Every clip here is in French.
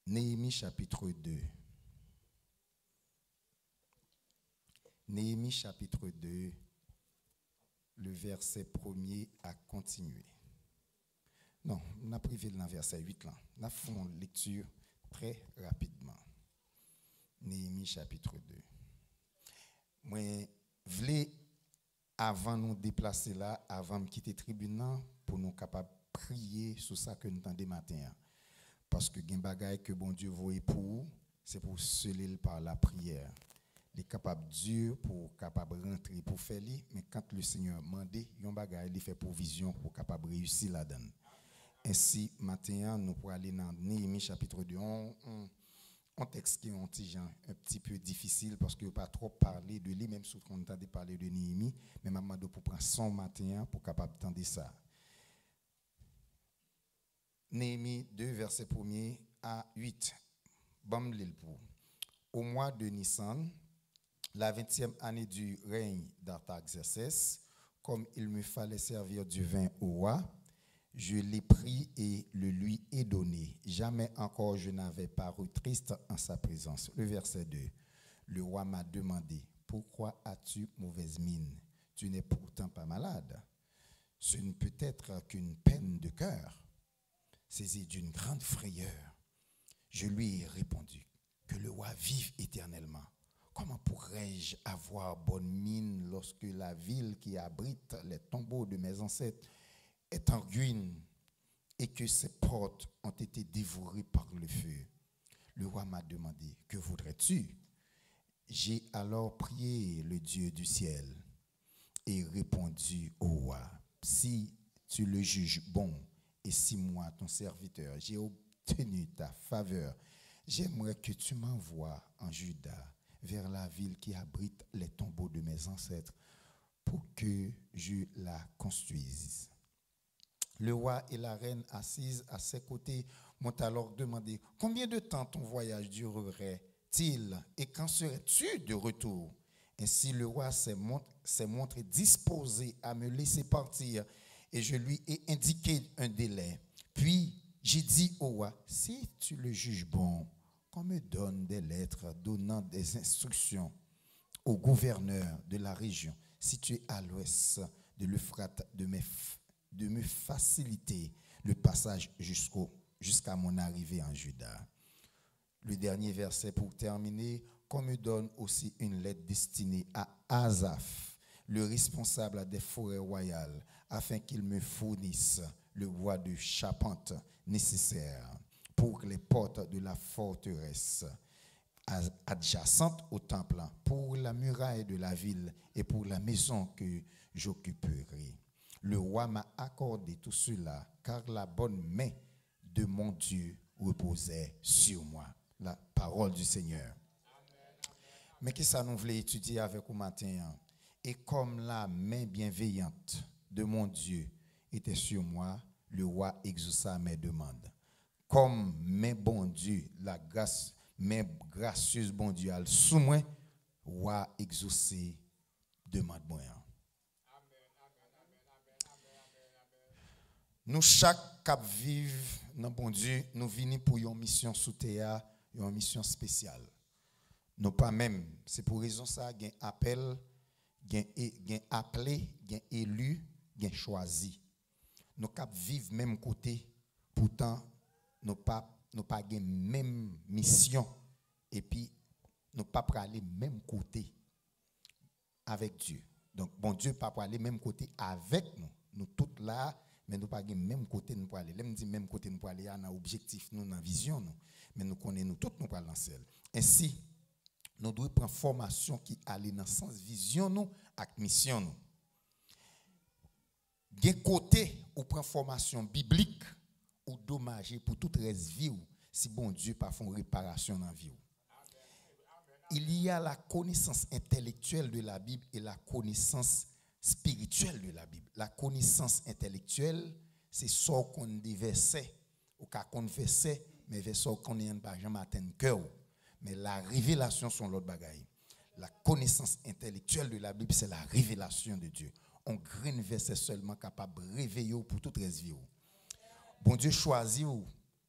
Néhémie chapitre 2. Néhémie chapitre 2, le verset 1er a continué. Non, on a privé dans le verset 8 là. On a fait une lecture très rapidement. Néhémie chapitre 2. Moi, voulais avant nous déplacer là, avant de quitter le tribunal, pour nous capables de prier sur ça que nous entendons matin. Parce que les bagailles que bon Dieu voit pour, c'est pour sceller par la prière. Il est capable dur pour capable rentrer pour faire li, mais quand le Seigneur mande, yon bagaille il fait provision pour capable réussir là-dedans. Ainsi matin nous pour aller dans Néhémie chapitre 2. Un texte qui est un petit peu difficile parce que pas trop parler de lui même si on entendait parler de Néhémie, mais maman pour prendre son matin pour capable entendre ça. Néhémie 2 verset 1er à 8. Bam lil pour. Au mois de Nissan, la 20e année du règne d'Artaxerxès, comme il me fallait servir du vin au roi, je l'ai pris et le lui ai donné. Jamais encore je n'avais paru triste en sa présence. Le verset 2. Le roi m'a demandé, pourquoi as-tu mauvaise mine? Tu n'es pourtant pas malade. Ce ne peut être qu'une peine de cœur, saisi d'une grande frayeur. Je lui ai répondu, que le roi vive éternellement. Comment pourrais-je avoir bonne mine lorsque la ville qui abrite les tombeaux de mes ancêtres est en ruine et que ses portes ont été dévorées par le feu? Le roi m'a demandé, que voudrais-tu? J'ai alors prié le Dieu du ciel et répondu au roi, si tu le juges bon et si moi, ton serviteur, j'ai obtenu ta faveur, j'aimerais que tu m'envoies en Juda vers la ville qui abrite les tombeaux de mes ancêtres pour que je la construise. Le roi et la reine assises à ses côtés m'ont alors demandé, combien de temps ton voyage durerait-il et quand serais-tu de retour? Ainsi le roi s'est montré disposé à me laisser partir et je lui ai indiqué un délai. Puis j'ai dit au roi, si tu le juges bon, qu'on me donne des lettres donnant des instructions au gouverneur de la région située à l'ouest de l'Euphrate de me faciliter le passage jusqu'à mon arrivée en Juda. Le dernier verset pour terminer, qu'on me donne aussi une lettre destinée à Asaph, le responsable des forêts royales, afin qu'il me fournisse le bois de charpente nécessaire pour les portes de la forteresse adjacente au temple, pour la muraille de la ville et pour la maison que j'occuperai. Le roi m'a accordé tout cela, car la bonne main de mon Dieu reposait sur moi. La parole du Seigneur. Mais qu'est-ce que ça nous voulait étudier avec vous matin? Et comme la main bienveillante de mon Dieu était sur moi, le roi exauça mes demandes. Comme mes bon Dieu, la grâce, mes gracieuses bon Dieu, sous moi, roi exaucé demande moi. Nous chaque cap vive dans bon Dieu, nous venons pour une mission sous terre, une mission spéciale. Nous pas même, c'est pour raison ça, gain appel, gain appelé, gain élu, gain choisi. Nous cap vivre même côté, pourtant nous pas gain même mission et puis nous pas aller même côté avec Dieu. Donc bon Dieu pas aller même côté avec nous. Nous tous là, mais nous pas même côté nous pour aller. Là me dit même côté nous pour aller, on a objectif nous dans vision nous, mais nous connaissons nous tous nous pour aller seul. Ainsi nous devons prendre formation qui aller dans sens vision nous avec mission nous. Gen côté ou prend formation biblique ou dommage pour toute reste vie si bon Dieu pas font réparation dans vie. Il y a la connaissance intellectuelle de la Bible et la connaissance spirituelle de la Bible. La connaissance intellectuelle, c'est ça qu'on dit verset ou qu'on confesse, mais verset qu'on n'y a pas jamais atteint cœur. Mais la révélation sont l'autre bagaille. La connaissance intellectuelle de la Bible, c'est la révélation de Dieu. On graine verset seulement capable de réveiller pour toute reste vie. Bon Dieu choisit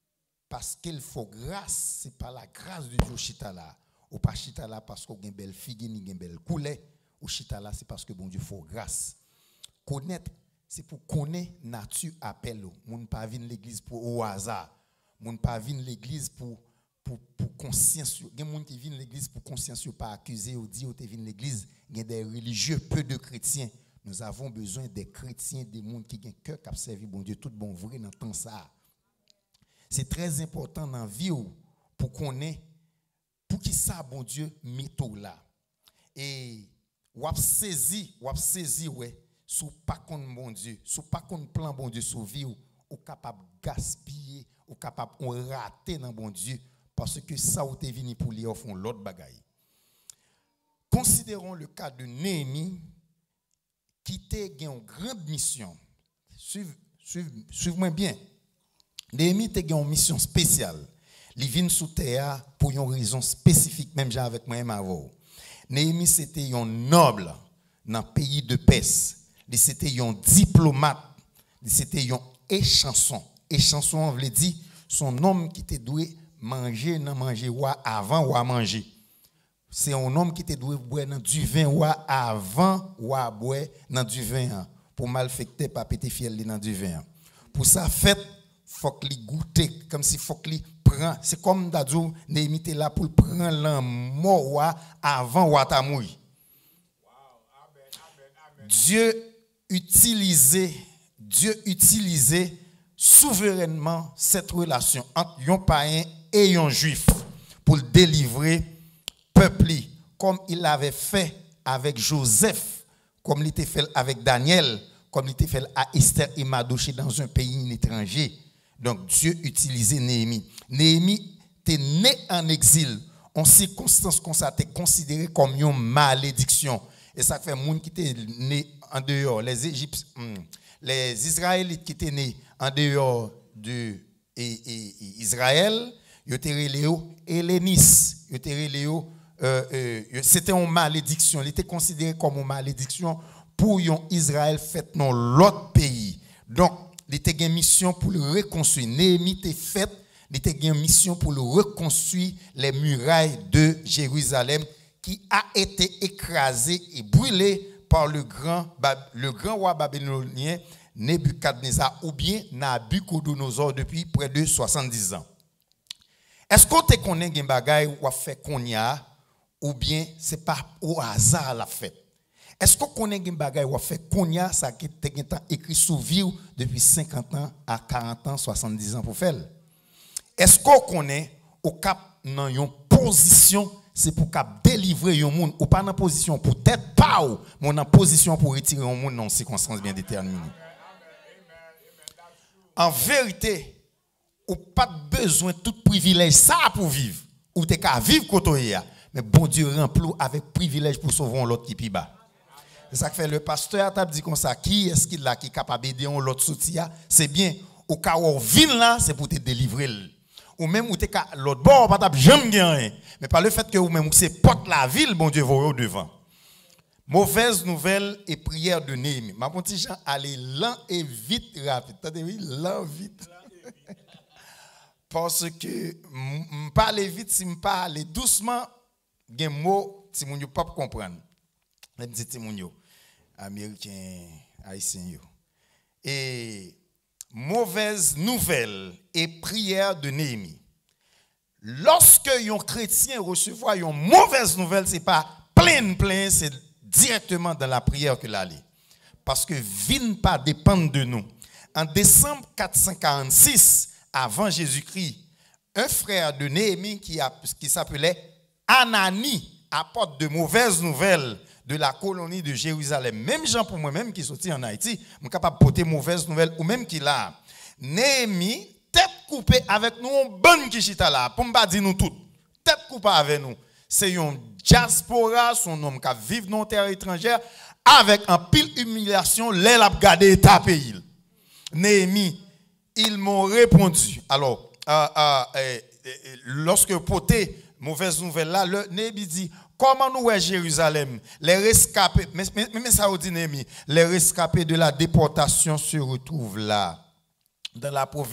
parce qu'il faut grâce, c'est par la grâce de Dieu chita là. Ou pas chita là parce qu'on a une belle figue, ni une belle coulée. Ou chita là, c'est parce que bon Dieu faut grâce. Connaître, c'est pour connaître nature appel. Moun pas venir l'église pour au hasard. Moun pas venir l'église pour conscience. Il y a des gens qui viennent l'église pour conscience, pas accuser ou dire qu'ils viennent l'église. Il y a des religieux, peu de chrétiens. Nous avons besoin des chrétiens, des gens qui ont un cœur qui servi bon Dieu, tout bon vrai dans le temps ça. C'est très important dans la vie pour qu'on ait, pour qui ça, bon Dieu, métaux là. Et, ou saisi, ouais, sous pas contre bon Dieu, sous pas contre plan bon Dieu, sous vie, ou capable de gaspiller, ou capable de rater dans bon Dieu, parce que ça, ou t'es venu pour lui, au fond, l'autre bagaille. Considérons le cas de Néhémie, qui a une grande mission. Suivez-moi bien. Néhémie a une mission spéciale. Il vient sous terre pour une raison spécifique, même avec moi avant. Néhémie, c'était un noble dans le pays de Perse. C'était un diplomate. C'était un échanson. Échanson, on veut dire, son homme qui était doué manger, non manger avant ou à manger. C'est un homme qui était doué boire dans du vin ou avant ou à boire dans du vin. Pour malfecter, pas péter fiel dans du vin. Pour ça, fait, faut qu'il goûte, comme si faut qu'il prend. C'est comme d'adou, Néhémie était là pour prendre l'amour avant ou à ta mouille. Dieu utilisait souverainement cette relation entre un païen et un juif pour le délivrer peuple, comme il l'avait fait avec Joseph, comme il était fait avec Daniel, comme il était fait à Esther et Mardochée dans un pays étranger. Donc Dieu utilisait Néhémie. Néhémie était né en exil. En circonstances comme ça, était considéré comme une malédiction. Et ça fait monde qui était né en dehors, les Égyptiens, les Israélites qui étaient nés en dehors de Israël, ils étaient relés hellénistes, ils étaient relés c'était une malédiction. Il était considéré comme une malédiction pour Israël fait dans l'autre pays. Donc, il était une mission pour le reconstruire. Néhémie était fait, il était une mission pour le reconstruire les murailles de Jérusalem qui a été écrasé et brûlé par le grand roi babylonien Nebuchadnezzar ou bien Nabucodonosor depuis près de 70 ans. Est-ce qu'on te connaît un bagay ou a fait qu'on y a ou bien c'est pas au hasard la fête? Est-ce qu'on connaît un bagay ou a fait qu'on y a ça qui est écrit sous vie depuis 50 ans à 40 ans, 70 ans pour faire? Est-ce qu'on connaît au cap dans une position c'est pour cap délivrer un monde ou pas dans position pour tête pas ou mais dans position pour retirer un monde dans circonstances bien déterminées. En vérité, ou pas besoin de tout privilège ça pour vivre. Ou t'es qu'à vivre côté mais bon Dieu remplit avec privilège pour sauver l'autre qui bas. C'est ça que fait le pasteur t'a dit comme ça, qui est-ce qu'il là qui est capable d'aider l'autre soutien, c'est bien au cas où vient là, c'est pour te délivrer. Ou même où t'es qu'à l'autre bord pas t'a jamais gagner, mais par le fait que ou même c'est porte la ville, bon Dieu va au devant. Mauvaise nouvelle et prière de Néhémie. Ma petit Jean aller lent et vite rapide. T'as dit lent vite. Parce que parler vite, si me parler doucement, gen mot si moun yo pas comprendre. Même dit ti moun yo américain haïtien yo. Et mauvaise nouvelle et prière de Néhémie. Lorsque un chrétien recevoir une mauvaise nouvelle, c'est pas plein, c'est directement dans la prière que l'aller. Parce que vin pas dépend de nous. En décembre 446 avant Jésus-Christ, un frère de Néhémie qui s'appelait Anani apporte de mauvaises nouvelles de la colonie de Jérusalem. Même gens pour moi-même qui sorti en Haïti, je suis capable de porter mauvaises nouvelles ou même qui là. Néhémie, tête coupée avec nous, on bonne qui chita là, pour ne pas dire nous toutes. Tête coupée avec nous. C'est un diaspora, son homme qui vit dans terre étrangère, avec un pile humiliation, l'aile a gardé ta pays. Néhémie, ils m'ont répondu. Alors, lorsque poté mauvaise nouvelle là, le Néhémie dit, comment nous est Jérusalem, les rescapés, mais ça dit Néhémie, les rescapés de la déportation se retrouvent là, dans la province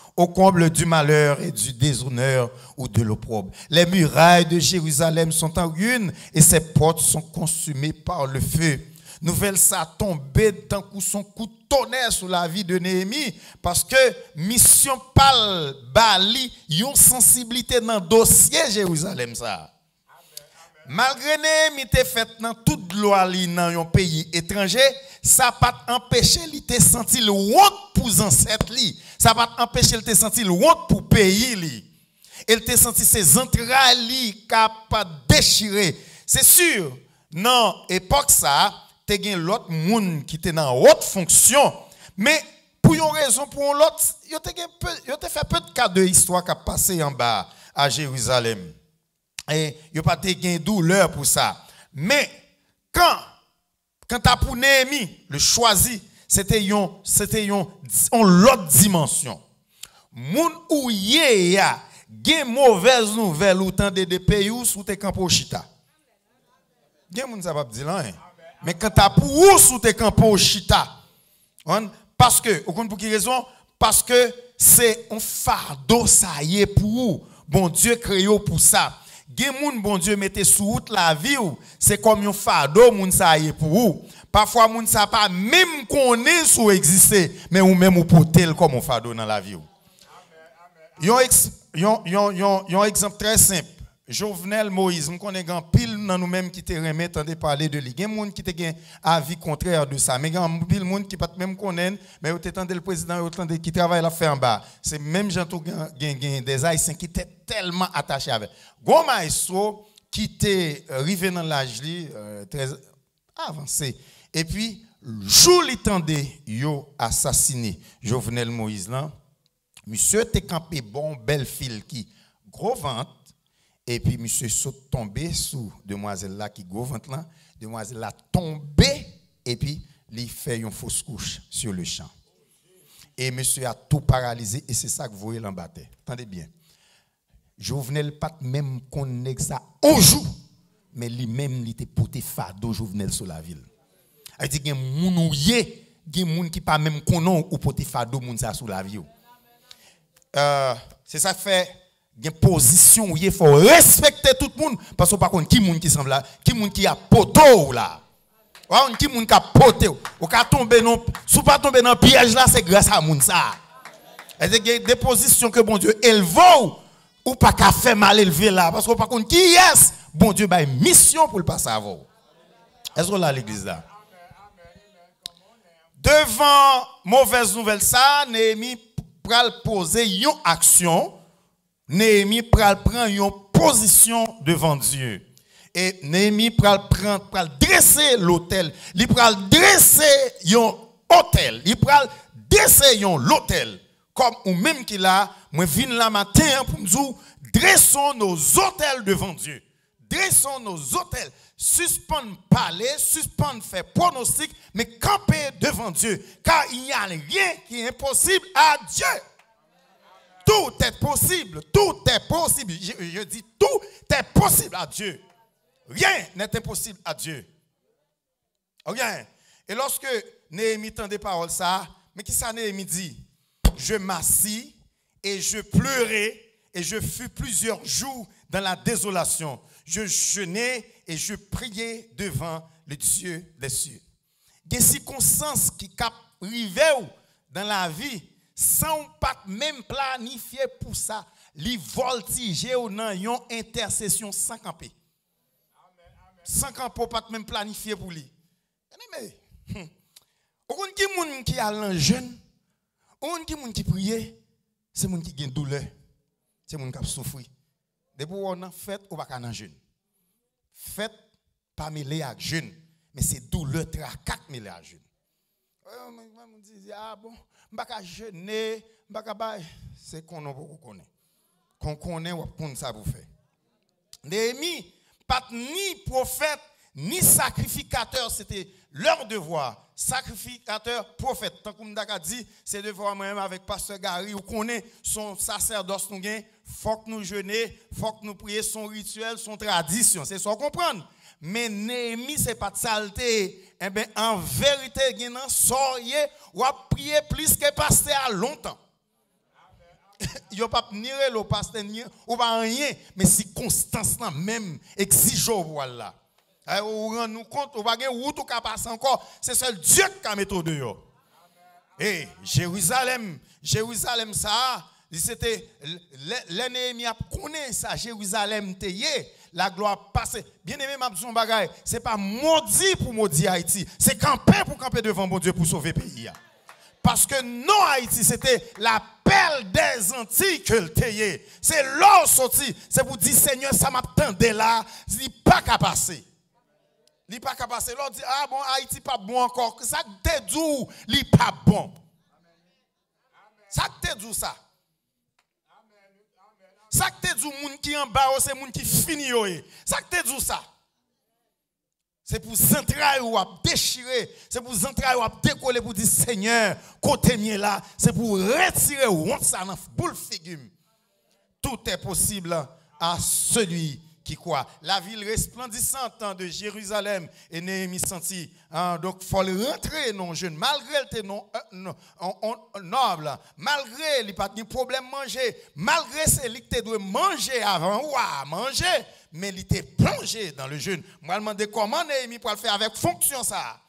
au comble du malheur et du déshonneur ou de l'opprobre. Les murailles de Jérusalem sont en ruine et ses portes sont consumées par le feu. Nouvelle ça tombé d'un coup son coup de tonnerre sur la vie de Néhémie parce que mission pal bali yon sensibilité dans dossier Jérusalem ça. Malgré Néhémie te fait dans toute loi li dans un pays étranger, ça pas empêcher li te sentir le honte pour ancêtre li, ça pas empêcher li te sentir le honte pour pays li. Elle te senti ses entrailles li capable déchirer. C'est sûr, non époque ça te gen l'autre monde qui était dans haute fonction, mais pour une raison pour l'autre, yo te fait peu de cas de histoire qui a passé en bas à Jérusalem. Et yo pas te gen douleur pour ça. Mais quand t'as pour Néhémie le choisi, c'était une l'autre dimension. Moun ou ye ya gen mauvaise nouvelle ou tant de pays ou sous te campo chita. Gen moun ça pas dire là. Mais quand tu as pour où sous tes campos chita, parce que, pour quelle raison? Parce que c'est un fardeau, ça y est pour vous. Bon Dieu créé pour ça. Gen moun bon Dieu mette sous route la vie, c'est comme un fardeau, moun ça y est pour vous. Parfois, moun ça pas même connaît sous exister, mais ou même ou porter comme un fardeau dans la vie. Yon exemple très simple. Jovenel Moïse, nous connaissons pile dans nous-mêmes qui te remettent de parler de lui. Il y a des gens qui te un avis contraire de ça. Mais il y a pile monde qui ne pas même connaître, mais vous entendez le président qui travaille là fait en bas. C'est même gens qui des Haïtiens qui étaient tellement attachés avec. Gomaïso qui était arrivé dans l'âge très avancé. Et puis le jour il tendait yo assassiné Jovenel Moïse là. Monsieur te campé bon belle fille qui gros ventre. Et puis, monsieur saute tombé sous demoiselle là qui go ventre là. Demoiselle là tombé et puis il fait une fausse couche sur le champ. Et monsieur a tout paralysé et c'est ça que vous voyez là en bas. Attendez bien. Jovenel pas même connaître ça un jour, mais lui-même il était porté fardeau Jovenel sur la ville. Il dit qu'il y a des gens qui pas même connaît ou porté fardeau moun ça sur la ville. C'est ça que fait une position où il faut respecter tout le monde parce que par contre qui monde qui semble là, qui monde qui a poteau là. Qui monde qui a poteau, ou ka tomber non, sous pas tomber dans piège là, c'est grâce à moun ça. Il y a des positions que bon Dieu élève ou pas qu'à faire mal élevé là parce que par contre qui est bon Dieu ba mission pour le passer avant. Est-ce que là l'église là? Devant mauvaise nouvelle ça, Néhémie pral poser une action. Néhémie pral prend une position devant Dieu. Et Néhémie pral dresser l'autel. Il pral dresser un hôtel. Il pral dresser un l'autel. Comme ou même qu'il a, moi viens la matin pour me dire, dressons nos hôtels devant Dieu. Dressons nos hôtels. Suspendre parler, suspendre faire pronostic, mais camper devant Dieu. Car il n'y a rien qui est impossible à Dieu. Tout est possible, tout est possible. Je dis tout est possible à Dieu. Rien n'est impossible à Dieu. Rien. Et lorsque Néhémie tend des paroles ça, mais qui ça Néhémie dit? Je m'assis et je pleurais et je fus plusieurs jours dans la désolation. Je jeûnais et je priais devant le Dieu des cieux. Des circonstances qui arrivent dans la vie sans pas même planifier pour ça, li voltiger ou nan yon intercession sans camper. Sans camper pas même planifier pour lui. Mais on qui moun qui a l'en jeûne, on qui moun qui prie, c'est moun qui gagne douleur. C'est moun qui souffre. Depuis on a fait ou pas en jeûne. Fête pas mêlé avec jeûne, mais c'est douleur tracac mêlé avec jeûne. On dit ah bon, m'pa jeûner, m'pa bail, c'est qu'on on connaît. Qu'on connaît ou pour ça vous fait. Néhémie pas ni prophète ni sacrificateur, c'était leur devoir. Sacrificateur, prophète. Tant que m'daka dit, c'est devoir moi-même avec pasteur Gary ou connaît son sacerdoce nous gain, faut que nous jeûner, faut que nous prier son rituel, son tradition, c'est ça comprendre. Mais Néhémie c'est pas de saleté. Eh bien en vérité, gen nan soye ou a prier plus que pasteur à longtemps. yo pas ni le pasteur ni ou pas rien, mais si constance là même exige voilà. On rend nous compte, on va gagner route ou ka passer encore, c'est seul Dieu qui a méthode yo. Et Jérusalem ça, c'était l'ennemi a connaît ça Jérusalem teye, la gloire passée. Bien-aimé m'a dit un bagay, c'est pas maudit pour maudire Haïti, c'est camper pour camper devant bon Dieu pour sauver le pays. Parce que non Haïti, c'était la perle des Antilles que le teye. C'est l'or sorti, c'est pour dire Seigneur, ça m'attendait là, il pas qu'à passer. Il pas qu'à passer. L'autre dit ah bon Haïti pas bon encore, ça te dit il pas bon. Ça te dit ça. Ça te dit moun qui en bas c'est moun qui fini yo. Ça te dit ça. C'est pour entrailles ou déchirer, c'est pour entrailles ou décoller pour dire Seigneur, côté mien là, c'est pour retirer honte ça dans boule figume. Tout est possible à celui qui croit. La ville resplendissante de Jérusalem et Néhémie senti. Donc il faut rentrer non jeune malgré le noble, malgré il pas de problème manger, malgré c'est lui qui doit manger avant manger, mais il était plongé dans le jeûne. Moi je me demande comment Néhémie pour le faire avec fonction ça.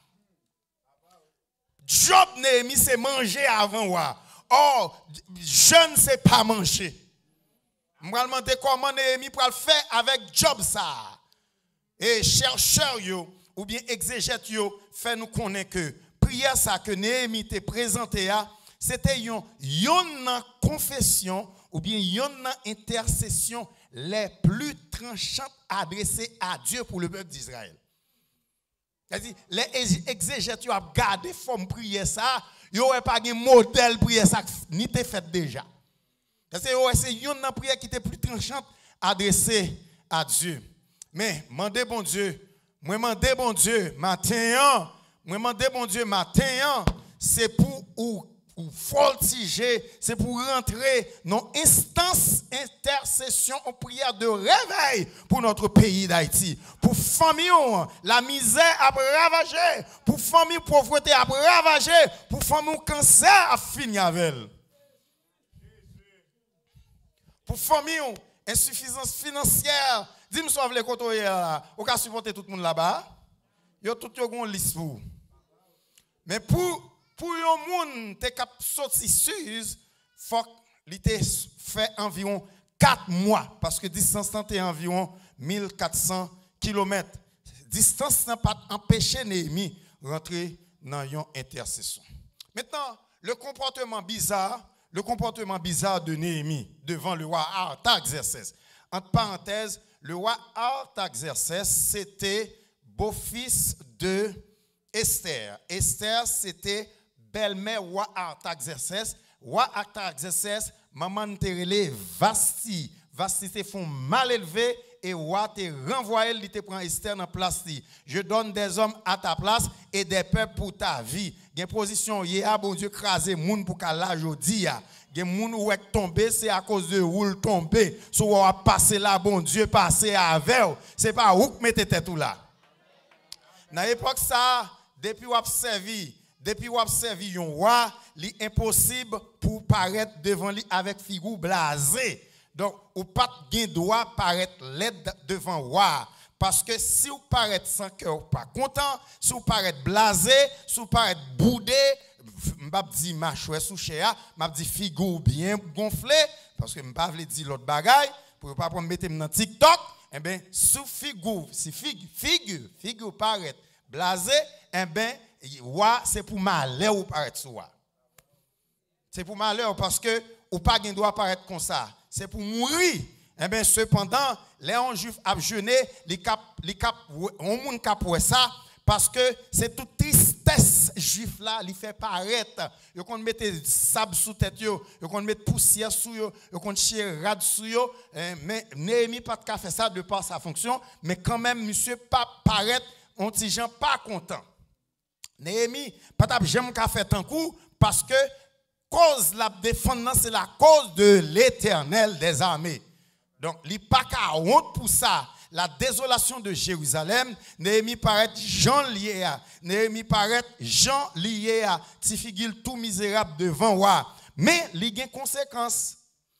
Job Néhémie c'est manger avant or jeûne c'est pas manger. Je me demande comment Néhémie pour le faire avec Job ça. Et chercheurs ou bien exégètes fait nous connaître que prière ça que Néhémie t'a présenté c'était une confession ou bien une intercession les plus tranchantes adressées à Dieu pour le peuple d'Israël. C'est-à-dire les exégètes ont gardé forme prière ça, ils n'ont pas de modèle prière ça ni t'es fait déjà. C'est une prière qui était plus tranchante adressée à Dieu. Mais mandez bon Dieu, moi mandez bon Dieu matin, c'est pour ou voltiger, c'est pour rentrer dans instance intercession en prière de réveil pour notre pays d'Haïti. Pour famille, la misère a ravagé, pour famille pauvreté a ravagé, pour famille cancer a fini avec elle. Pour famille, insuffisance financière, dis-moi si vous voulez côtoyer là, vous pouvez supporter tout le monde là-bas. Yo tout yo gon liste pour. Mais pour un monde te cap sorti suse, faut li te fait environ 4 mois parce que distance est environ 1400 km. Distance n'a pas empêché Néhémie rentrer dans une intercession. Maintenant, le comportement bizarre de Néhémie devant le roi Artaxerxès. Entre parenthèses, le roi Artaxerxès, c'était beau-fils de Esther. Esther, c'était belle-mère roi Artaxerxès. Roi Artaxerxès, maman terelé Vasti. Vasti te font mal élevé et roi te renvoyé, il te prend Esther dans place. Je donne des hommes à ta place et des peuples pour ta vie. Gen position yéa bon Dieu craser moun pour ka la jodi ya. Gen moun ou ek tomber c'est à cause de ou tomber. So ou a passer là bon Dieu passer avec. C'est pas ou mette tête tout là. Dans l'époque ça depuis ou observi yon roi, li impossible pour paraître devant lui avec figure blasé. Donc ou pas gen droit paraître laid devant roi. Parce que si vous paraît sans cœur, pas content, si vous paraît blasé, si vous paraît boudé, m'pa dit machoué sous chéa, m'a dit figure bien gonflé, parce que m'pa vle dire l'autre bagaille, pour pas prendre mettre dans TikTok, eh ben sous figure, si figure paraît blasé, eh ben c'est pour malheur ou paraître soi. C'est pour malheur parce que ou pas gen droit paraître comme ça, c'est pour mourir. Eh bien, cependant, les juifs a jeûné, on moun kap ça parce que c'est toute tristesse juif là, il fait paraître. Yo kon mette sable sous tête yo kon mette poussière sous yo kon tirer rad sous yo, mais Néhémie pas de faire ça de par sa fonction, mais quand même monsieur pas paraître on ti gens pas content. Néhémie pas t'a jamais ka fait tant coup parce que cause la défense c'est la cause de l'Éternel des armées. Donc, il n'y a pas qu'à honte pour ça. La désolation de Jérusalem, Néhémie paraît Jean lié à. Néhémie paraît Jean lié à. Ti figure tout misérable devant roi. Mais il y a une conséquence.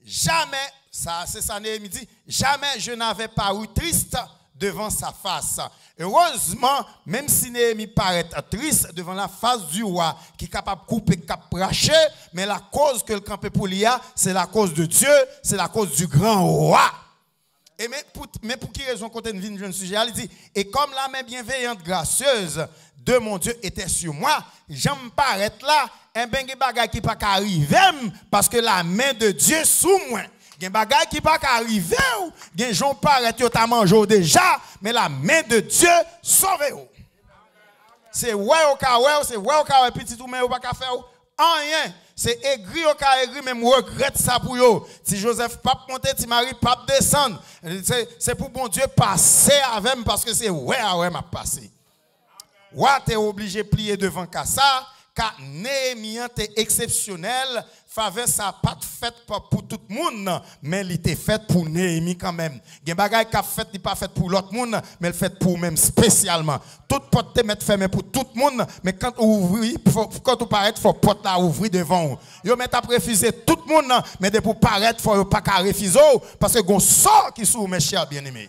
jamais, ça c'est ça Néhémie dit, jamais je n'avais paru triste devant sa face. Heureusement, même si Néhémie paraît triste devant la face du roi, qui est capable de couper, capable de racher, mais la cause que le campé pour lui a, c'est la cause de Dieu, c'est la cause du grand roi. Et mais pour qui raison quand une jeune sujet, il dit, et comme la main bienveillante, gracieuse de mon Dieu était sur moi, j'aime paraître là, un ben de bagay qui pas arriver parce que la main de Dieu sous moi. Il y a des bagages qui ne peuvent pas arriver. Il y a des gens qui paraissent que tu as mangé déjà, mais la main de Dieu sauve. C'est ouais au cas c'est ouais au cas petit tout mais au pas faire rien. C'est aigri au cas aigri même regrette ça pour yo. Si Joseph pape monter, si Marie pape descendre, c'est pour bon Dieu passer avec moi parce que c'est ouais m'a passé. Ouais tu es obligé de plier devant ça. Car Néhémie est exceptionnel, faveur ça pas faite pour tout le monde, mais il était fait pour Néhémie quand même. Il y a des choses qui fait, il pas fait pour l'autre monde, mais il fait pour même spécialement. Toute porte te mettre fermée pour tout le monde, mais quand on ouvre, quand on paraît, il faut porte la ouvrir devant vous. Vous mettez à refuser tout le monde, mais pour paraître, il ne faut pas refuser parce que vous sort qui sous mes chers bien-aimés.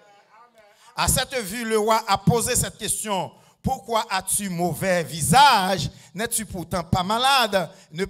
À cette vue, le roi a posé cette question. Pourquoi as-tu mauvais visage? N'es-tu pourtant pas malade?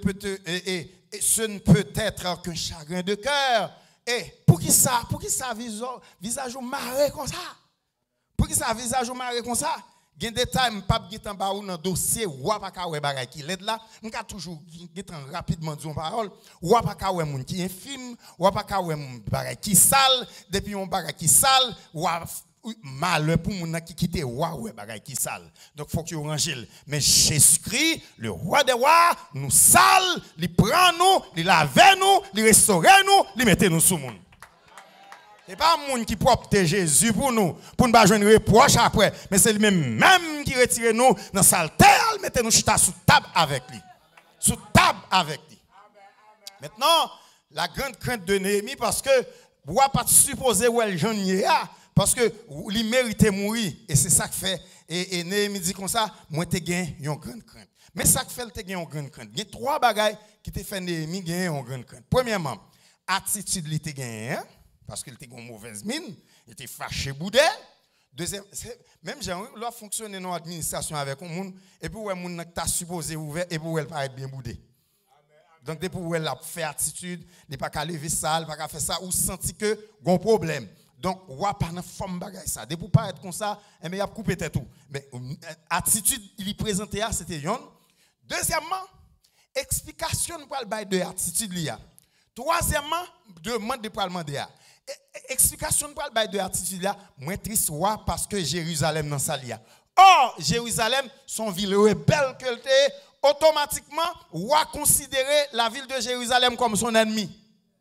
Ce ne peut être qu'un chagrin de cœur. Et pour qui ça visage ou marre comme ça? Pour qui ça visage ou marre comme ça? Il y a des détails, pas en bas dans dossier, ou pas ka wè bagay qui l'aide là, on ka toujours rapidement dire parole, ou pas ka wè moun qui infime, ou pas ka wè bagay qui sale, depuis on bagay qui sale, ou malheur pour moun qui quitte roi ouais bagay qui sale. Donc faut que vous rangez. Mais Jésus-Christ, le roi des rois, nous sale, il prend nous, il lave nous, il restaure nous, il mette nous sous monde. C'est pas moun qui propre Jésus pour nous ne pas jouer une reproche après, mais c'est lui-même qui retire nous dans saleté, il mette nous chita sous table avec lui. Sous table avec lui. Maintenant, la grande crainte de Néhémie parce que roi pas supposé où elle jeune parce que il méritait mourir et c'est ça que fait et Néhémie dit comme ça moi te gain une grande crainte mais ça que fait te gain une grande crainte il y a trois bagailles qui te fait Néhémie gagner une grande crainte. Premièrement attitude il te gain parce qu'il était une mauvaise mine, il était fâché boudé. Deuxième même genre là fonctionner dans l'administration avec un monde et puis ouais monde t'a supposé ouvert et pour elle paraît bien boudé. Donc depuis où elle a fait attitude, il pas qu'à lever ça, il pas qu'à faire ça ou senti que gon problème. Donc, ou pas dans forme bagay ça. Depuis pas être comme ça, mais il a coupé tête tout. Mais attitude il présentait c'était yon. Deuxièmement, explication pour le bail de attitude liya. Troisièmement, demande de pour demander. Explication pour le bail de attitude là, moins triste parce que Jérusalem dans ça liya. Or, Jérusalem son ville rebelle que était automatiquement ou considérer la ville de Jérusalem comme son ennemi.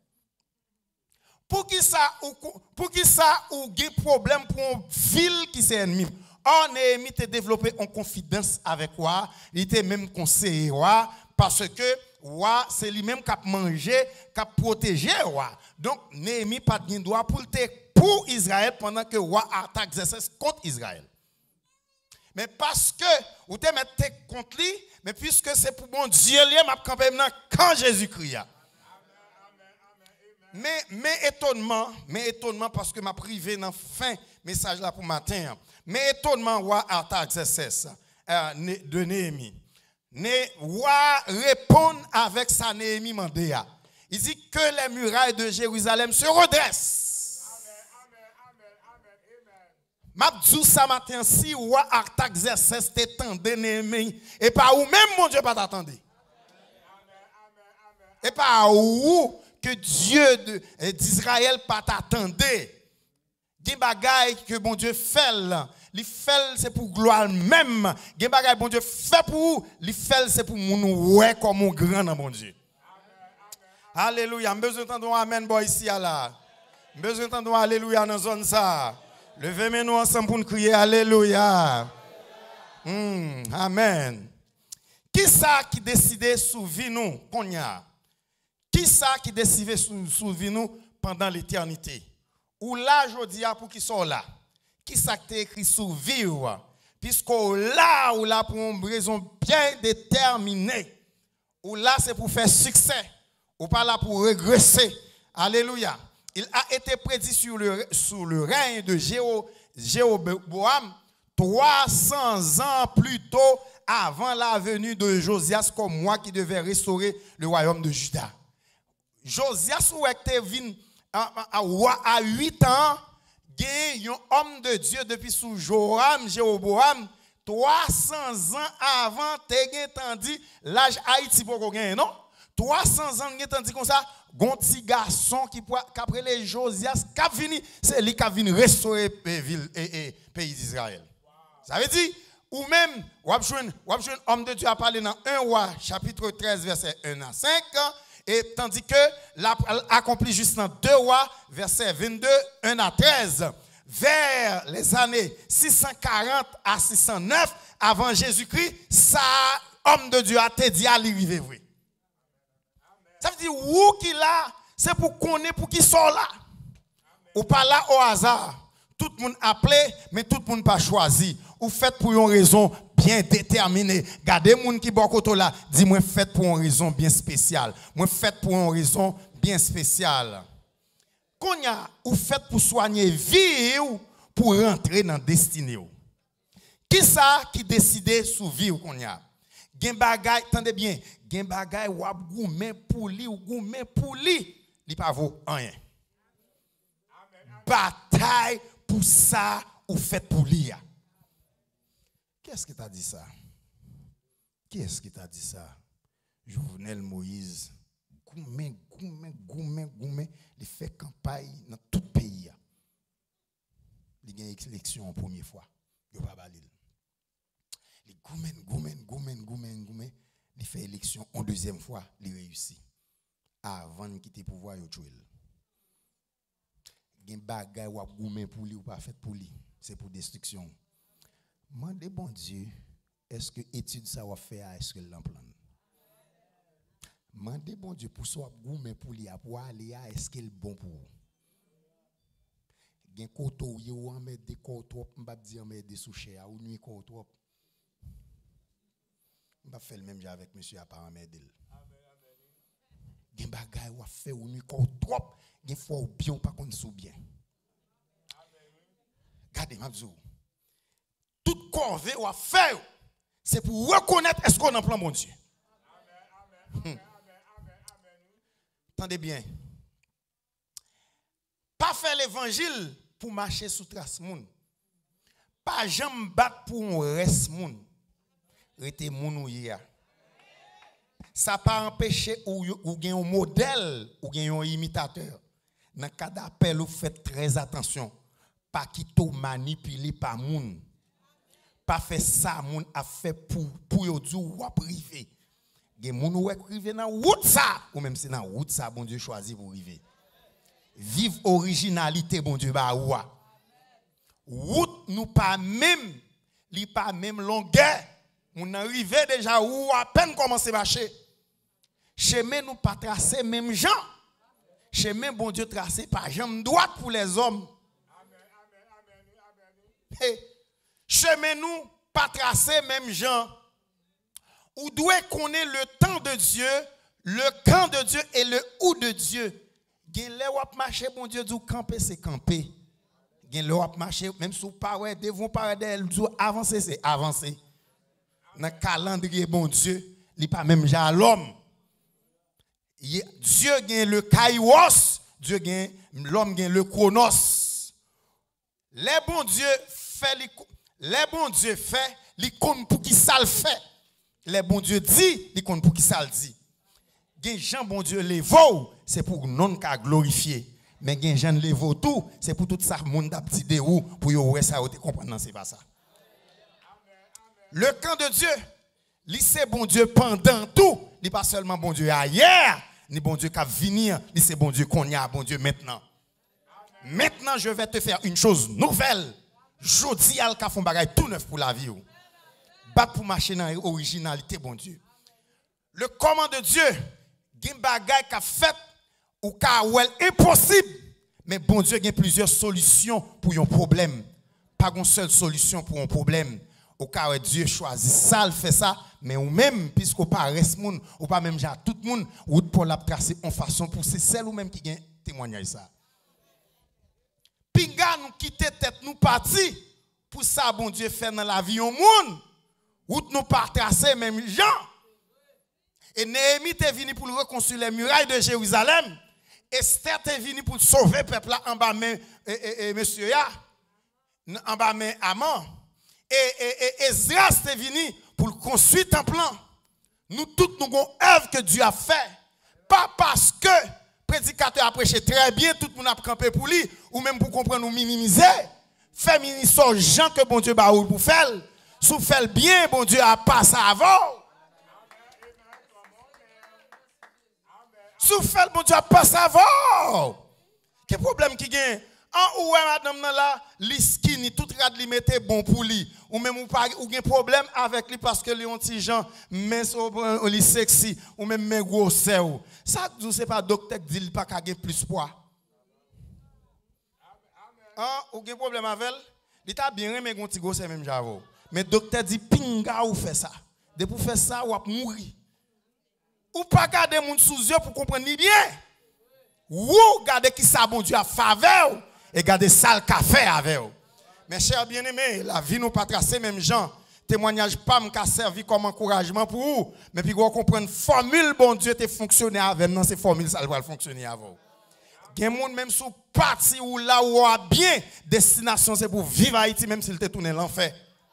Pour qui ça ou des problèmes pour une ville qui c'est ennemi. Or Néhémie a développé en confidence avec roi, il était même conseiller roi parce que roi c'est lui-même qui a mangé, qui a protégé roi. Donc Néhémie pas de droit pour Israël pendant que roi attaque Xerxès contre Israël. Mais parce que vous te mettez contre lui, mais puisque c'est pour mon Dieu lié m'a campé maintenant quand Jésus-Christ. Mais étonnement parce que m'a privé dans fin message là pour matin. Mais étonnement roi Artaxerxès de Néhémie. Roi répond avec sa Néhémie mandéa. Il dit que les murailles de Jérusalem se redressent. M'a dit ça matin si roi Artaxerxès t'attendait Néhémie et pas où même mon Dieu pas t'attendre. Et pas où que Dieu d'Israël pas t'attendait. Des bagailles que bon Dieu fait là, il fait c'est pour gloire même. Des bagailles bon Dieu fait pour, il fait c'est pour nous ouais comme un grand dans bon Dieu. Alléluia, besoin d'entendre amen boy ici là. Besoin d'entendre alléluia dans zone ça. Levez-nous ensemble pour nous crier alléluia. Amen. Qui ça qui décide sous vie nous qu'on y a? Qui ça qui décide sous vie nous pendant l'éternité? Ou là je dis pour qui sont là? Qui ça qui écrit sous vie puisque là ou là pour une raison bien déterminée. Ou là c'est pour faire succès. Ou pas là pour régresser. Alléluia. Il a été prédit sous le règne de Jéroboam 300 ans plus tôt avant la venue de Josias comme moi qui devais restaurer le royaume de Juda. Josias ou était venu à 8 ans, il y a un homme de Dieu depuis sous Jéroboam 300 ans avant, t'as dit l'âge Haïti pour gagner, non? 300 ans, t'as dit comme ça, un petit garçon qui après les Josias, c'est lui qui a venu restaurer le pays d'Israël. Ça veut dire, ou même, un homme de Dieu a parlé dans 1 roi, chapitre 13, verset 1 à 5, et tandis que l'a accompli juste dans 2 rois, verset 22, 1 à 13. Vers les années 640 à 609 avant Jésus-Christ, ça, homme de Dieu a te dit à l'arrivée vrai. Ça veut dire, où qu'il a, c'est pour connaître pour qui sont là. Ou pas là au hasard. Tout le monde appelé, mais tout le monde pas choisi. Ou fait pour une raison bien déterminée. Gardez les gens qui sont côté là, dis-moi fait pour une raison bien spéciale. Moi fait pour une raison bien spéciale. Qu'on y a ou fait pour soigner vie ou pour rentrer dans destinée. Qui ça qui décide sous vie ou qu'on y a? Gen bagay, attendez bien, gen bagay ou ap goumen pour li ou goumen pour li pas vaut rien. Bataille pour ça ou fait pour li. Qu'est-ce qui t'a dit ça? Qui est-ce qui t'a dit ça? Jovenel Moïse. Goumen, il fait campagne dans tout le pays. Il a une élection en première fois. Il va pas balil. Il goumen, il fait élection en deuxième fois, il réussit. Avant de quitter le pouvoir, il tué. Il y a des bagages ou goumen pour lui ou pas fait pour lui. C'est pour destruction. Mandez bon Dieu, est-ce que étude ça va faire, est-ce que l'emploi? Mandez bon Dieu pour soi goumen pour lui pour aller est-ce qu'il est bon pour vous. Gen koto yo en mettre des koto m'pa dire mettre des souché ou nuit koto. M'pa faire le même jeu avec monsieur à part m'aider. Gen bagay ou fait ou nuit koto gen faut bien pas qu'on sou bien. Regardez m'abzou. Toute corvée ou fait c'est pour reconnaître est-ce qu'on en plan bon Dieu. Attendez bien. Pas faire l'évangile pour marcher sous trace moun. Pas jamais battre pour un reste moun. Rete moun ou ya. Ça pas empêcher ou gen un modèle ou gen un imitateur. Dans cas d'appel vous faites très attention. Pas quitter manipuler par moun. Pas faire ça moun a fait pour yo di ou privé. Gen moun ou rive dans route ça ou même c'est dans route ça bon Dieu choisi pour rive. Vive originalité bon Dieu ba oua. Route nous pas même li pas même longueur. On arrivé déjà ou à peine commencer marcher. Chemin nous pas tracé même gens. Chemin bon Dieu tracé par jambe droite pour les hommes. Hey. Chemin nous pas tracé même gens. Ou doit connaître le temps de Dieu, le quand de Dieu et le où de Dieu. Gen le wap marcher bon Dieu du camper c'est camper. Gen le wap marcher même sous parole devant parole du avancer c'est avancer. Dans calendrier bon Dieu, il pas même ja l'homme. Dieu gagne le kairos, Dieu gagne l'homme gagne le chronos. Les bon Dieu fait li compte pour qui ça le fait. Les bon Dieu dit, li compte pour qui ça le dit. Gen Jean bon Dieu levo, c'est pour non ka glorifier. Mais gen Jean levo tout, c'est pour tout ça monde d'a petit de ou pour yo ouais ça te comprendre non c'est pas ça. Le camp de Dieu, li c'est bon Dieu pendant tout, li pas seulement bon Dieu hier, ni bon Dieu qui va venir, li c'est bon Dieu qu'on y a, bon Dieu maintenant. Maintenant je vais te faire une chose nouvelle. Jodi al ka fon bagay tout neuf pour la vie ou. Bat pour marcher dans originalité bon Dieu. Le command de Dieu, gen bagay ka fait ou ka wel impossible, mais bon Dieu gen plusieurs solutions pour un problème. Pas une seule solution pour un problème. Au cas où Dieu choisit ça, il fait ça, mais ou même, puisqu'on pas reste moun, ou pas même genre tout le monde, ou pour la tracer en façon pour c'est celle ou même qui gagne témoignage ça. Pinga nous quitter tête nous parti pour ça bon Dieu fait dans la vie au monde. Route nous pas tracer même gens. Et Néhémie est venu pour reconstruire les murailles de Jérusalem. Esther est venu pour sauver le peuple là en bas main monsieur ya en bas main Aman. Et Esdras est venu pour construire un plan. Nous toutes nous avons œuvre que Dieu a fait. Pas parce que le prédicateur a prêché très bien, tout le monde a campé pour lui, ou même pour comprendre nous minimiser. Fait ministre gens que bon Dieu va pour faire. Si vous faites bien, bon Dieu a passé avant. Si vous faites bon Dieu a passé avant. Quel problème qui gagne? En ou madame là, li skinny, tout rad li mette bon pour lui. Ou même ou pas ou gen problème avec lui parce que li ont ti gens mais ou li sexy ou même mais gros c'est ou. Ça c'est pas docteur qui dit pas ka gen plus poids. Ou gen problème avec elle, il t'a bien mais gon ti gros c'est même javo. Mais docteur dit pinga ou fait ça. De pour faire ça ou mourir. Ou pas garder moun sous yeux pour comprendre ni bien. Ou garder qui ça bon Dieu a faveur. Et gardez ça le café avec vous. Mes chers bien-aimés, la vie nous pas tracer même gens. Témoignage pas m'a servi comme encouragement pour vous, mais puis vous comprendre formule bon Dieu te fonctionner avec nous, ces formules ça va fonctionner avec vous. Gen monde même sous parti ou là où a bien destination c'est pour vivre Haïti même s'il te tourné l'enfer.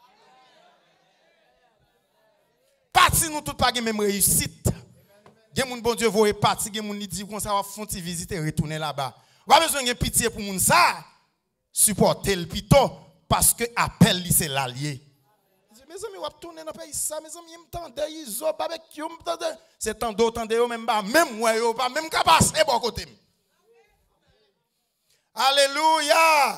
Parti nous tout pas même réussite. Gen monde bon Dieu voye parti, gen monde dit qu'on ça va font visiter retourner là-bas. Pas besoin de pitié pour moun ça. Supporter le plutôt parce que appel c'est l'allié. Mes amis, on va tourner dans le pays ça, mes amis, m'tendez ils ont barbecue, m'tendez. C'est tant d'autres tendez même pas même moi yo pas même capable passer bon côté. Alléluia.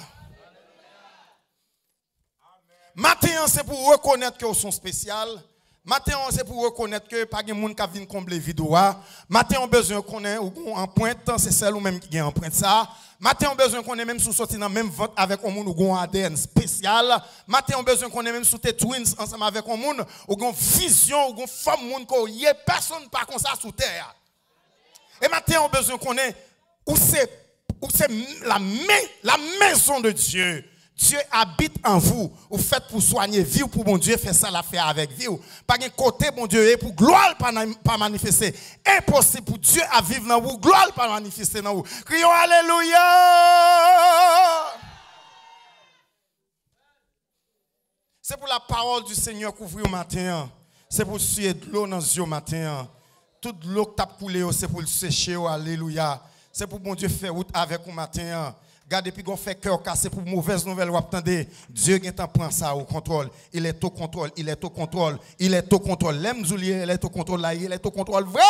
Matin c'est pour reconnaître que vous sont spécial. Matin, c'est pour reconnaître que pas de monde qui vient combler vidéo. Matin, on besoin qu'on ait en pointe, c'est celle ou même qui a en pointe ça. Matin, on besoin qu'on ait même sous sorti dans même vote avec un monde ou un ADN spécial. Matin, on besoin qu'on ait même sous tes twins ensemble avec un monde ou une vision ou une femme monde qu'on y ait personne pas comme ça sous terre. Et matin, on besoin qu'on ait où c'est la maison de Dieu. Dieu habite en vous. Vous faites pour soigner vie ou pour bon Dieu faire ça l'affaire avec vous. Pas un côté bon Dieu et pour gloire pas manifester. Impossible pour Dieu à vivre dans vous, gloire pas manifester dans vous. Crions alléluia. C'est pour la parole du Seigneur couvrir au matin. C'est pour suer de l'eau dans les yeux au matin. Toute l'eau qui t'a coulé, c'est pour le sécher. Alléluia. C'est pour bon Dieu faire route avec au matin. Regardez, puis on fait cœur cassé pour mauvaise nouvelle, vous attendez. Dieu qui prend ça au contrôle. Il est au contrôle, il est au contrôle, il est au contrôle. L'aime Zoulier, il est au contrôle là, il est au contrôle vrai.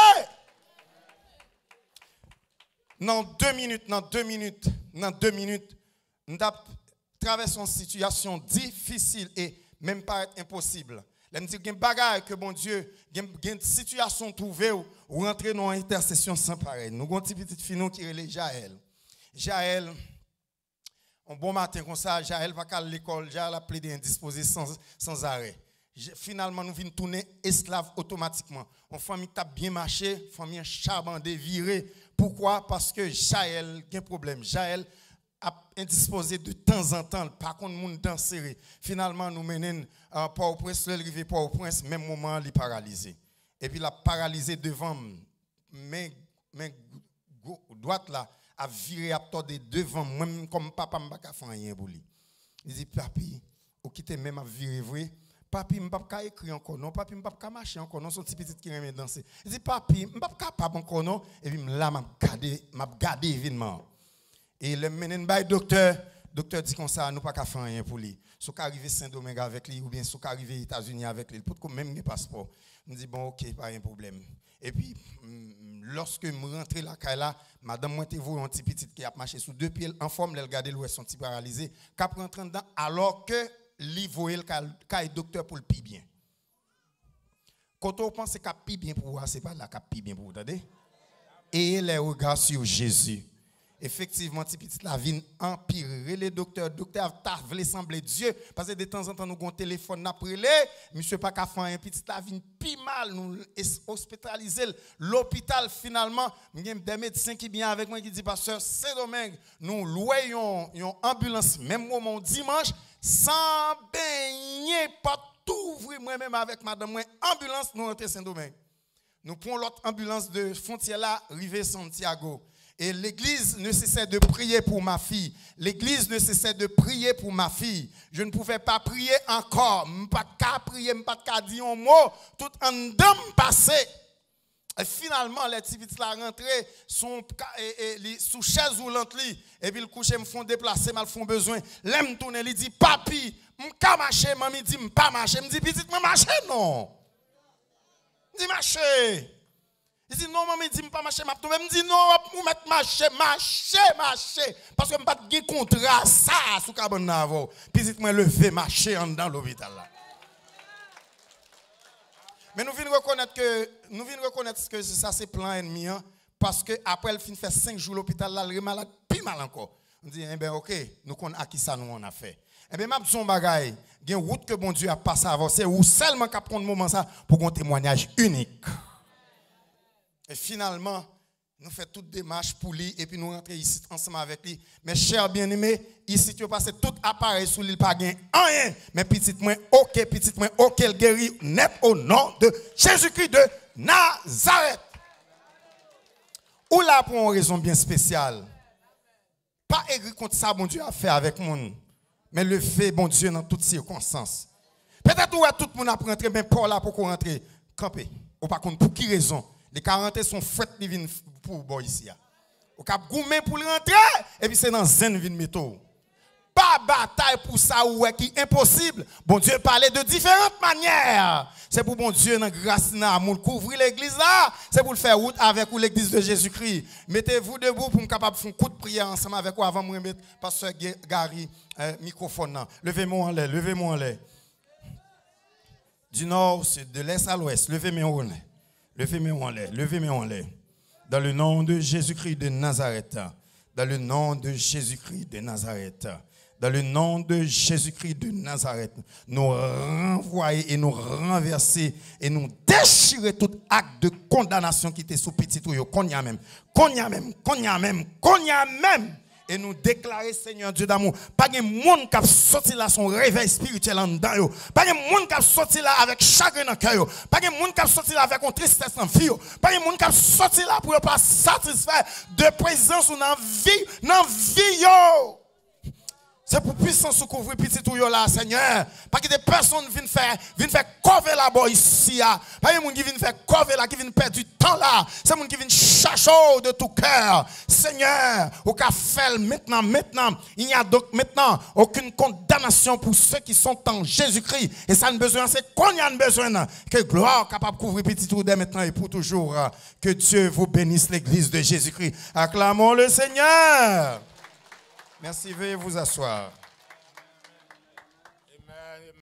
Dans 2 minutes, nous avons traversé une situation difficile et même pas impossible. Là, nous disons qu'il y a une bagarre que bon Dieu, il y a une situation trouvée où rentrer dans une intercession sans pareil. Nous avons une petite fille qui est Jaël. Jaël, un bon matin comme ça, Jaël va à l'école, Jaël a plaidé indisposé sans arrêt. Finalement, nous venons tourner esclaves automatiquement. Une famille qui a bien marché, une famille charbandée, virée. Pourquoi? Parce que Jaël a un problème. Jaël a indisposé de temps en temps, par contre, nous danser. Finalement, nous menons Port-au-Prince, l'arrivée Port-au-Prince, même moment, il est paralysé. Et puis, il a paralysé devant, main droite là, a viré à tordé devant, même comme papa m'a pas fait rien pour lui. Il dit, papi, ou quitte même à virer vrai. Papi, je ne peux pas écrire encore, non. Papi, je ne peux pas marcher encore, non. Son petit petit qui aime danser. Il dit, papi, je ne peux pas capable encore, non. Et puis là, m'a gardé évidemment. Et le menen bay docteur dit comme ça, nous pas qu'à faire rien pour lui. Soit qu'arriver Saint-Domingue avec lui, ou bien soit qu'arriver aux États-Unis avec lui, pour même un passeport. Je dis, bon, ok, pas un problème. Et puis, lorsque je rentre là, madame, moi, vous un petit petit qui a marché sous 2 pieds en forme, elle regarde l'ouest, son petit paralysé, qui rentre dedans, alors que l'ivroyé le docteur pour le pi bien. Quand on pense qu'il pi bien pour vous, ce n'est pas là qu'il pi bien pour vous, attendez? Et les regards sur Jésus. Effectivement, petit la vie empirer les docteurs t'a voulu sembler Dieu parce que de temps en temps nous avons un téléphone n'a brûlé, monsieur pas qu'à faire un petit la vie pi mal nous hospitaliser l'hôpital finalement, il y a des médecins qui viennent avec moi qui dit pasteur c'est dommage nous louons une ambulance même moment dimanche sans baigner pas tout ouvrir moi-même avec madame moi ambulance nous rentrer Saint-Domingue. Nous prenons l'autre ambulance de frontière là river Santiago. Et l'église ne cessait de prier pour ma fille. L'église ne cessait de prier pour ma fille. Je ne pouvais pas prier encore. Je ne pouvais pas prier, je ne pouvais pas dire un mot. Tout en dame passé. Et finalement, les petits vite là rentrés sont sous chaise roulante li. Et puis le coucher me font déplacer, me font besoin. L'aime tourner, il dit papi, je ne marcher, maman dit pas marcher. Je dis petit, je marcher non. Je dis marcher. Il dit non, maman, il dit pas marcher, m'a tomber. Je dis non, pour mettre marcher. Parce que je n'ai pas de contrat ça sous cabane navo. Puis moi lever marcher en dans l'hôpital là. Mais nous venons reconnaître que ça c'est plan ennemi hein, parce que après il fin fait 5 jours l'hôpital là, il est malade, plus mal encore. On dit eh ben OK, nous connaissons à qui ça nous on a fait. Eh bien, m'a dit son bagay, il y a une route que bon Dieu a passé avant, c'est ou seulement qu'a prendre moment ça pour un témoignage unique. Et finalement, nous faisons toute démarche pour lui et puis nous rentrons ici ensemble avec lui. Mes chers bien-aimés, ici tu as passé tout appareil sous l'île, pas rien. Mais petit moins, OK, le guéri net au nom de Jésus-Christ de Nazareth. Ou là pour une raison bien spéciale. Pas écrit contre ça, bon Dieu a fait avec moi. Mais le fait, bon Dieu, dans toutes circonstances. Peut-être où tout le monde a pu rentrer, mais pas là pour qu'on rentre camper. Ou par contre, pour qui raison? Les 40 sont faites qui viennent pour boy ici. Ou cap goumé pour le rentrer et puis c'est dans zen vinn métaux. Pas bataille pour ça ou qui impossible. Bon Dieu parlait de différentes manières. C'est pour bon Dieu dans grâce dans amour couvrir l'église là, c'est pour le faire route avec ou l'église de Jésus-Christ. Mettez-vous debout pour me capable faire un coup de prière ensemble avec vous avant de me remettre pasteur Gary microphone là. Levez-moi en l'air. Du nord, de l'est à l'ouest, levez-moi en l'air. Levez-moi en l'air. Dans le nom de Jésus-Christ de Nazareth. Dans le nom de Jésus-Christ de Nazareth. Dans le nom de Jésus-Christ de Nazareth. Nous renvoyer et nous renverser et nous déchirer tout acte de condamnation qui était sous petit ou qu'on y a même. Et nous déclarer, Seigneur Dieu d'amour, pas de monde qui a sorti là son réveil spirituel en dedans. Pas de monde qui a sorti là avec chagrin dans le cœur. Pas de monde qui a sorti là avec une tristesse en vie. Pas de monde qui a sorti là pour ne pas satisfaire de présence ou dans vie. C'est pour puissance ou couvrir petit tout là, Seigneur. Pas que des personnes viennent faire cover là-bas ici. Pas que des gens qui viennent faire cover là, qui viennent perdre du temps là. C'est des gens qui viennent chercher de tout cœur. Seigneur, au cas fait maintenant, il n'y a donc maintenant aucune condamnation pour ceux qui sont en Jésus-Christ. Et ça a besoin, c'est qu'on y a besoin. Que gloire capable de couvrir petit tout dès maintenant et pour toujours. Que Dieu vous bénisse l'église de Jésus-Christ. Acclamons le Seigneur. Merci, veuillez vous asseoir.